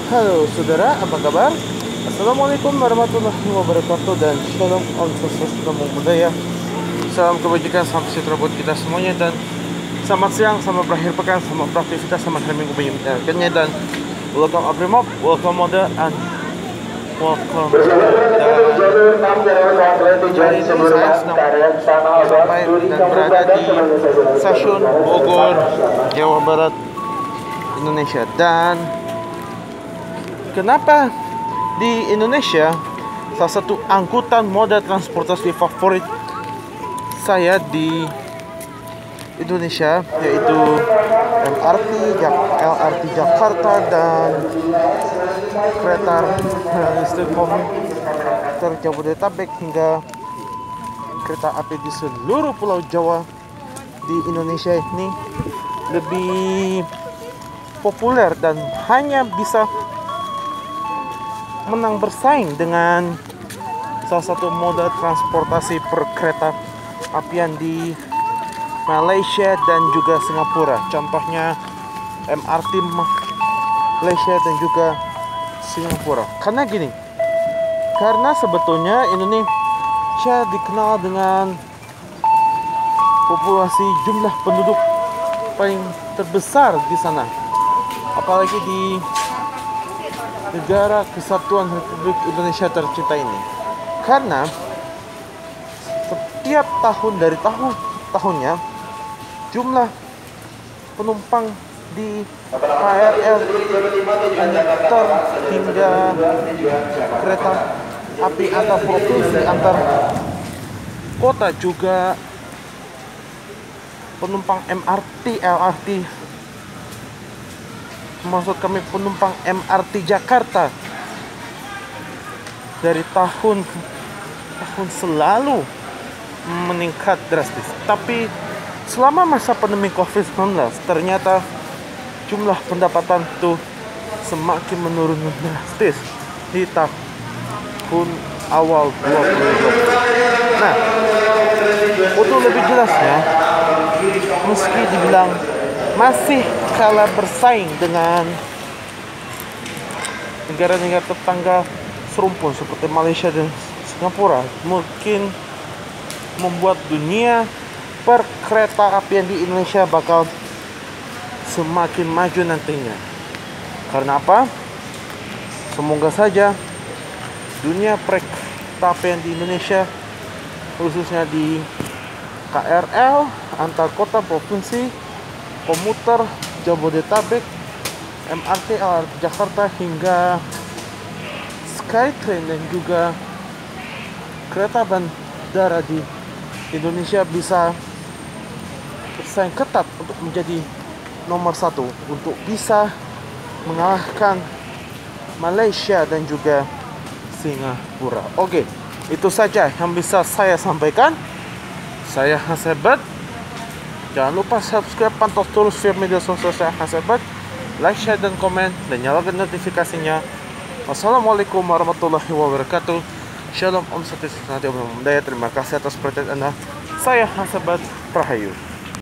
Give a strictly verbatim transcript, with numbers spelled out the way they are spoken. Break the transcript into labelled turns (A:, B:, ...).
A: Halo saudara, apa kabar? Assalamualaikum warahmatullahi wabarakatuh. Dan shalom om swastiastu, namo buddhaya. Salam kebajikan, salam sejahtera buat kita semuanya. Dan selamat siang, selamat berakhir pekan, selamat beraktivitas, selamat hari minggu bagi menjalankannya. Dan welcome Aprimob, welcome Moda, and welcome. Dan hari ini saya sedang sampai dan berada di stasiun Bogor, Jawa Barat, Indonesia. Dan kenapa di Indonesia salah satu angkutan moda transportasi favorit saya di Indonesia yaitu M R T, L R T Jakarta dan kereta listrik komuter Jabodetabek hingga kereta api di seluruh pulau Jawa di Indonesia ini lebih populer dan hanya bisa menang bersaing dengan salah satu moda transportasi per kereta apian di Malaysia dan juga Singapura. Contohnya M R T Malaysia dan juga Singapura. Karena gini, karena sebetulnya Indonesia dikenal dengan populasi jumlah penduduk paling terbesar di sana, apalagi di negara kesatuan Republik Indonesia tercinta ini. Karena setiap tahun dari tahun tahunnya jumlah penumpang di K R L antar hingga kereta api antar provinsi, antar kota, juga penumpang M R T, L R T, maksud kami penumpang M R T Jakarta dari tahun tahun selalu meningkat drastis. Tapi selama masa pandemi covid sembilan belas ternyata jumlah pendapatan itu semakin menurun drastis di tahun awal dua ribu dua puluh. Nah, untuk lebih jelasnya, meski dibilang masih kalah bersaing dengan negara-negara tetangga serumpun seperti Malaysia dan Singapura, mungkin membuat dunia perkereta apian di Indonesia bakal semakin maju nantinya. Karena apa? Semoga saja dunia perkereta apian di Indonesia, khususnya di K R L antar kota provinsi, komuter Jabodetabek, M R T, L R T Jakarta hingga Skytrain dan juga kereta bandara di Indonesia bisa bersaing ketat untuk menjadi nomor satu, untuk bisa mengalahkan Malaysia dan juga Singapura. Oke, itu saja yang bisa saya sampaikan. Saya Hasebat. Jangan lupa subscribe, pantau terus via media sosial saya Hasebat, like, share, dan komen, dan nyalakan notifikasinya. Wassalamualaikum warahmatullahi wabarakatuh. Shalom om swastiastu, namo buddhaya. Terima kasih atas perhatian Anda. Saya Hasebat Rahayu.